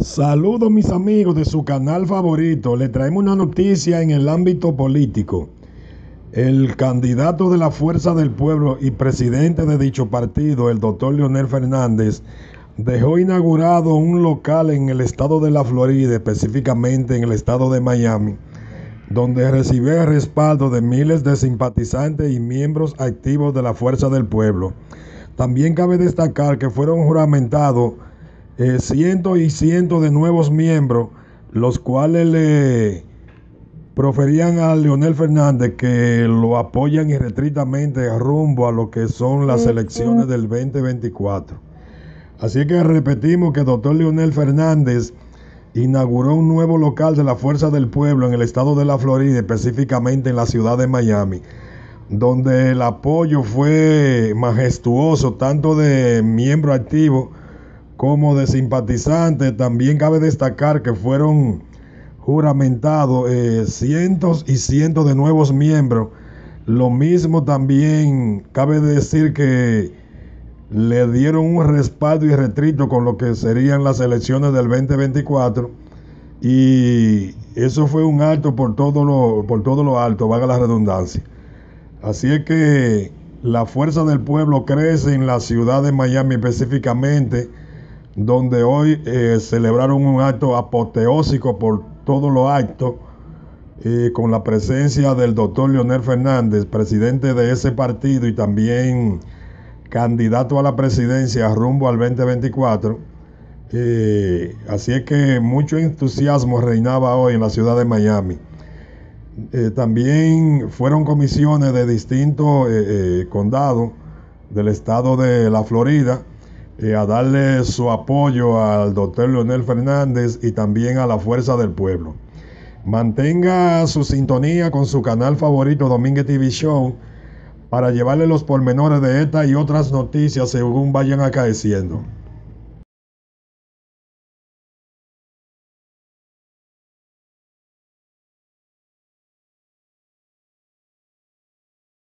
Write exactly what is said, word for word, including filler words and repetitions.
Saludos mis amigos de su canal favorito. Le traemos una noticia en el ámbito político. El candidato de la Fuerza del Pueblo y presidente de dicho partido, el doctor Leonel Fernández, dejó inaugurado un local en el estado de la Florida, específicamente en el estado de Miami, donde recibió el respaldo de miles de simpatizantes y miembros activos de la Fuerza del Pueblo. También cabe destacar que fueron juramentados eh, cientos y cientos de nuevos miembros, los cuales le proferían a Leonel Fernández que lo apoyan irrestrictamente rumbo a lo que son las elecciones del veinte veinticuatro. Así que repetimos que el doctor Leonel Fernández inauguró un nuevo local de la Fuerza del Pueblo en el estado de la Florida, específicamente en la ciudad de Miami, donde el apoyo fue majestuoso, tanto de miembros activos como de simpatizantes. También cabe destacar que fueron juramentados eh, cientos y cientos de nuevos miembros. Lo mismo también cabe decir que le dieron un respaldo irrestricto con lo que serían las elecciones del veinte veinticuatro, y eso fue un alto por todo lo, por todo lo alto, valga la redundancia. Así es que la Fuerza del Pueblo crece en la ciudad de Miami específicamente, donde hoy eh, celebraron un acto apoteósico por todo lo alto, eh, con la presencia del doctor Leonel Fernández, presidente de ese partido y también candidato a la presidencia rumbo al veinte veinticuatro. Eh, así es que mucho entusiasmo reinaba hoy en la ciudad de Miami. Eh, también fueron comisiones de distintos eh, eh, condados del estado de la Florida eh, a darle su apoyo al doctor Leonel Fernández y también a la Fuerza del Pueblo. Mantenga su sintonía con su canal favorito Domínguez T V Show para llevarle los pormenores de esta y otras noticias según vayan acaeciendo.